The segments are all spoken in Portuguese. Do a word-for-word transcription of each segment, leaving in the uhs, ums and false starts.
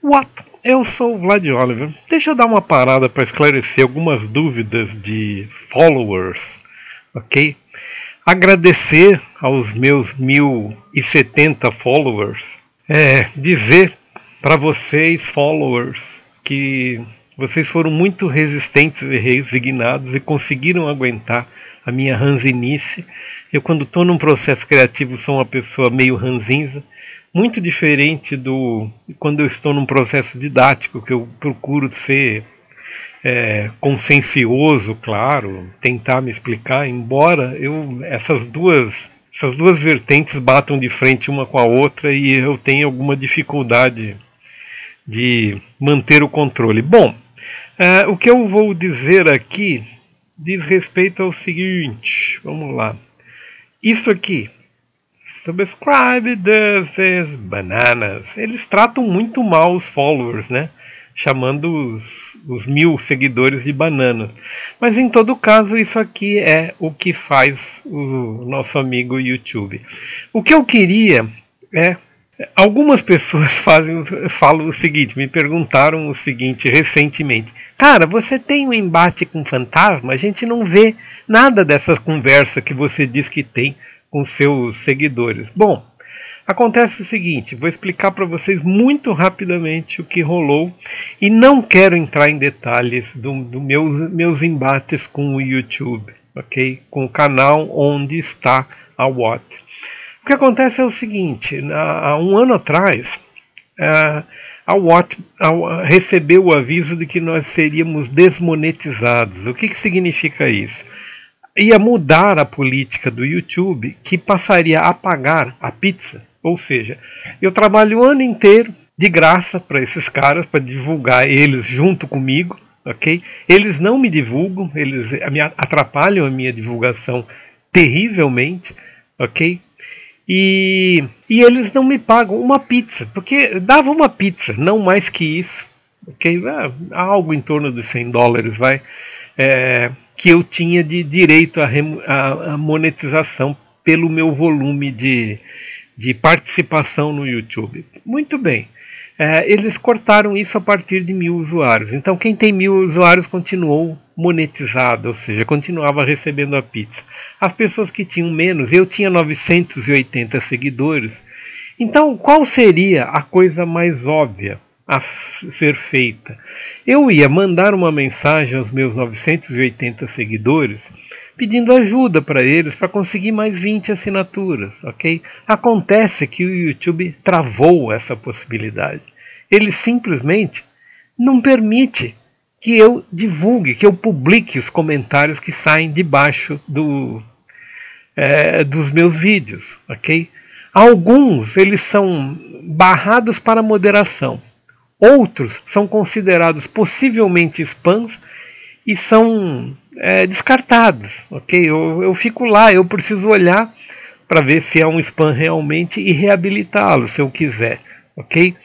What? Eu sou o Vlad Oliver. Deixa eu dar uma parada para esclarecer algumas dúvidas de followers, ok? Agradecer aos meus mil e setenta followers. É, dizer para vocês, followers, que vocês foram muito resistentes e resignados e conseguiram aguentar a minha ranzinice. Eu, quando estou num processo criativo, sou uma pessoa meio ranzinza. Muito diferente do quando eu estou num processo didático, que eu procuro ser é, consciencioso, claro, tentar me explicar, embora eu, essas duas, essas duas vertentes batam de frente uma com a outra e eu tenho alguma dificuldade de manter o controle. Bom, é, o que eu vou dizer aqui diz respeito ao seguinte, vamos lá. Isso aqui, subscribe this bananas. Eles tratam muito mal os followers, né? Chamando os, os mil seguidores de banana. Mas em todo caso, isso aqui é o que faz o nosso amigo YouTube. O que eu queria é... Algumas pessoas fazem, falam o seguinte, me perguntaram o seguinte recentemente. Cara, você tem um embate com fantasma? A gente não vê nada dessa conversa que você diz que tem com seus seguidores. Bom, acontece o seguinte, vou explicar para vocês muito rapidamente o que rolou e não quero entrar em detalhes dos do meus, meus embates com o YouTube, ok? Com o canal onde está a What. O que acontece é o seguinte, há um ano atrás, a What recebeu o aviso de que nós seríamos desmonetizados. O que, que significa isso? Ia mudar a política do YouTube, que passaria a pagar a pizza. Ou seja, eu trabalho o ano inteiro de graça para esses caras, para divulgar eles junto comigo, ok? Eles não me divulgam, eles me atrapalham a minha divulgação terrivelmente, ok? E, e eles não me pagam uma pizza, porque dava uma pizza, não mais que isso, ok? Ah, algo em torno dos cem dólares, vai... É, que eu tinha de direito à monetização pelo meu volume de, de participação no YouTube. Muito bem, é, eles cortaram isso a partir de mil usuários. Então quem tem mil usuários continuou monetizado, ou seja, continuava recebendo a pizza. As pessoas que tinham menos, eu tinha novecentos e oitenta seguidores. Então qual seria a coisa mais óbvia a ser feita? Eu ia mandar uma mensagem aos meus novecentos e oitenta seguidores pedindo ajuda para eles para conseguir mais vinte assinaturas, ok? Acontece que o YouTube travou essa possibilidade. Ele simplesmente não permite que eu divulgue, que eu publique os comentários que saem debaixo do, é, dos meus vídeos, ok? Alguns eles são barrados para moderação. Outros são considerados possivelmente spams e são é, descartados, ok? Eu, eu fico lá, eu preciso olhar para ver se é um spam realmente e reabilitá-lo, se eu quiser, ok?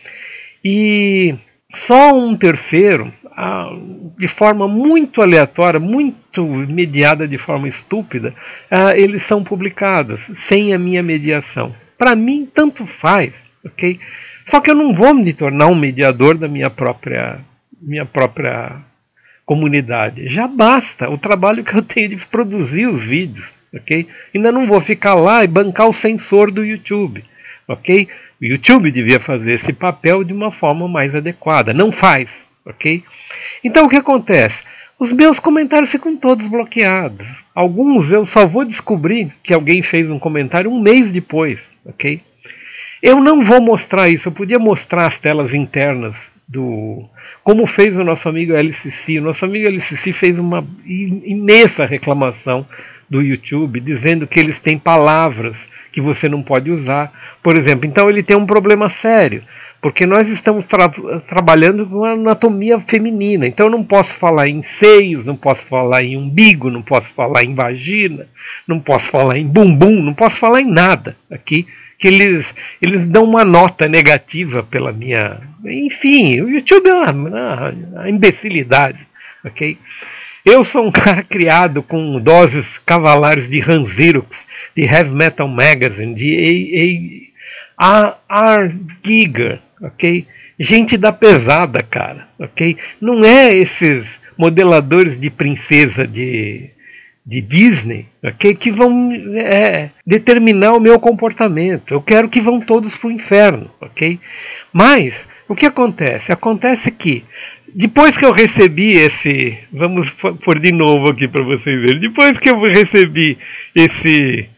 E só um terceiro, ah, de forma muito aleatória, muito mediada de forma estúpida, ah, eles são publicados sem a minha mediação. Para mim, tanto faz, ok? Só que eu não vou me tornar um mediador da minha própria, minha própria comunidade. Já basta o trabalho que eu tenho de produzir os vídeos, ok? Ainda não vou ficar lá e bancar o censor do YouTube, ok? O YouTube devia fazer esse papel de uma forma mais adequada. Não faz, ok? Então o que acontece? Os meus comentários ficam todos bloqueados. Alguns eu só vou descobrir que alguém fez um comentário um mês depois, ok? Eu não vou mostrar isso, eu podia mostrar as telas internas do... Como fez o nosso amigo L C C. O nosso amigo L C C fez uma imensa reclamação do YouTube, dizendo que eles têm palavras que você não pode usar. Por exemplo, então ele tem um problema sério, porque nós estamos tra trabalhando com anatomia feminina. Então eu não posso falar em seios, não posso falar em umbigo, não posso falar em vagina, não posso falar em bumbum, não posso falar em nada aqui. Que eles, eles dão uma nota negativa pela minha... Enfim, o YouTube é uma, uma, uma imbecilidade, ok? Eu sou um cara criado com doses cavalares de Ranzirux, de Heavy Metal Magazine, de A R Giger, ok? gente da pesada, cara, ok? Não é esses modeladores de princesa de, de Disney, ok? Que vão é, determinar o meu comportamento. Eu quero que vão todos para o inferno, ok? Mas o que acontece? Acontece que depois que eu recebi esse, vamos pôr de novo aqui para vocês verem, depois que eu recebi esse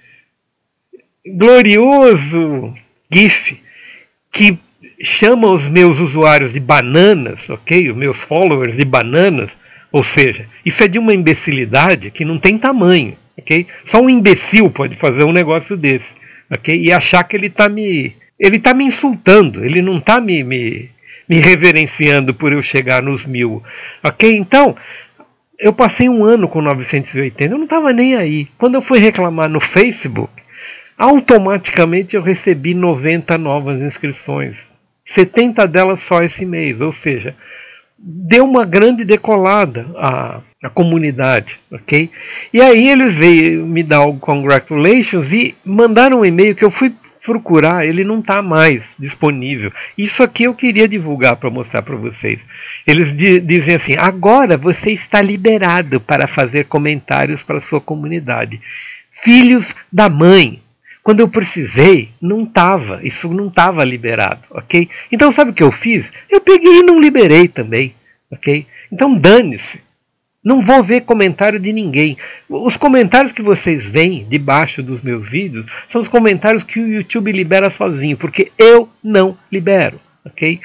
glorioso GIF que chama os meus usuários de bananas, ok? Os meus followers de bananas, ou seja, isso é de uma imbecilidade que não tem tamanho, ok? Só um imbecil pode fazer um negócio desse, ok? E achar que ele está me, ele tá me insultando, ele não está me, me, me reverenciando por eu chegar nos mil, ok? Então, eu passei um ano com novecentos e oitenta, eu não estava nem aí. Quando eu fui reclamar no Facebook, automaticamente eu recebi noventa novas inscrições, setenta delas só esse mês, ou seja, deu uma grande decolada a, a comunidade, ok? E aí eles veio me dar o congratulations e mandaram um e-mail que eu fui procurar, ele não está mais disponível. Isso aqui eu queria divulgar para mostrar para vocês. Eles di dizem assim: agora você está liberado para fazer comentários para a sua comunidade. Filhos da mãe. Quando eu precisei, não estava, isso não estava liberado, ok? Então sabe o que eu fiz? Eu peguei e não liberei também, ok? Então dane-se, não vou ver comentário de ninguém. Os comentários que vocês veem debaixo dos meus vídeos são os comentários que o YouTube libera sozinho, porque eu não libero, ok?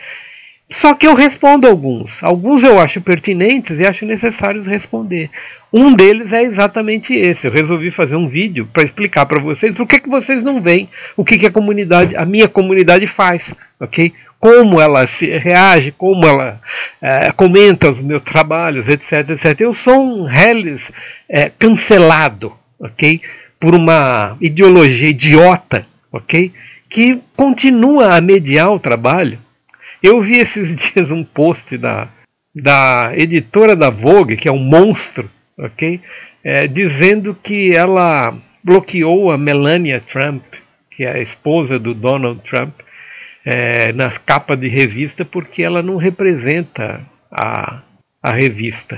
Só que eu respondo alguns. Alguns eu acho pertinentes e acho necessário responder. Um deles é exatamente esse. Eu resolvi fazer um vídeo para explicar para vocês o que, que vocês não veem, o que, que a comunidade, a minha comunidade faz, ok? Como ela se reage, como ela é, comenta os meus trabalhos, etc, etcétera. Eu sou um reles é, cancelado, ok? Por uma ideologia idiota, ok? Que continua a mediar o trabalho. Eu vi esses dias um post da, da editora da Vogue, que é um monstro, ok? É, dizendo que ela bloqueou a Melania Trump, que é a esposa do Donald Trump, é, nas capas de revista, porque ela não representa a, a revista.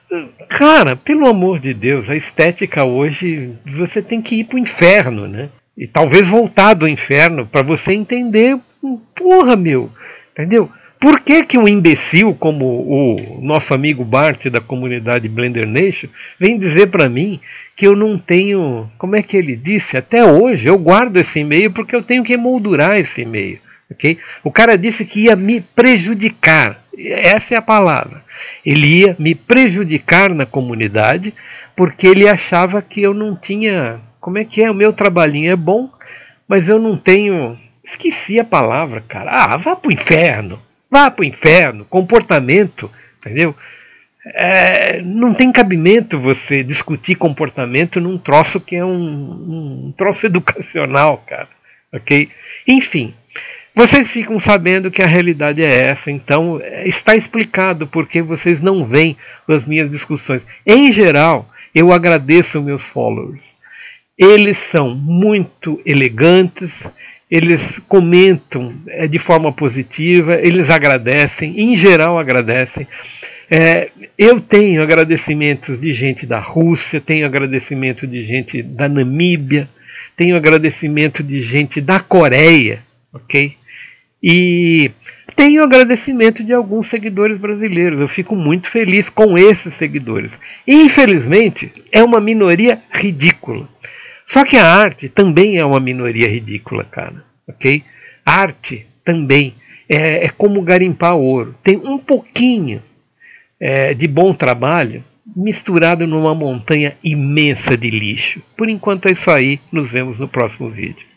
Cara, pelo amor de Deus, a estética hoje, você tem que ir para o inferno, né? E talvez voltar do inferno para você entender, porra, meu... Entendeu? Por que que um imbecil como o nosso amigo Bart da comunidade Blender Nation vem dizer para mim que eu não tenho... Como é que ele disse? Até hoje eu guardo esse e-mail porque eu tenho que emoldurar esse e-mail. Okay? O cara disse que ia me prejudicar. Essa é a palavra. Ele ia me prejudicar na comunidade porque ele achava que eu não tinha... Como é que é? O meu trabalhinho é bom, mas eu não tenho... Esqueci a palavra, cara. Ah, vá pro inferno. Vá pro inferno. Comportamento, entendeu? É, não tem cabimento você discutir comportamento num troço que é um, um troço educacional, cara. Ok? Enfim, vocês ficam sabendo que a realidade é essa. Então, está explicado porque vocês não veem as minhas discussões. Em geral, eu agradeço meus followers. Eles são muito elegantes. Eles comentam é, de forma positiva, eles agradecem, em geral agradecem. É, eu tenho agradecimentos de gente da Rússia, tenho agradecimento de gente da Namíbia, tenho agradecimento de gente da Coreia, ok? E tenho agradecimento de alguns seguidores brasileiros. Eu fico muito feliz com esses seguidores. Infelizmente, é uma minoria ridícula. Só que a arte também é uma minoria ridícula, cara, ok? A arte também é, é como garimpar ouro. Tem um pouquinho é, de bom trabalho misturado numa montanha imensa de lixo. Por enquanto é isso aí. Nos vemos no próximo vídeo.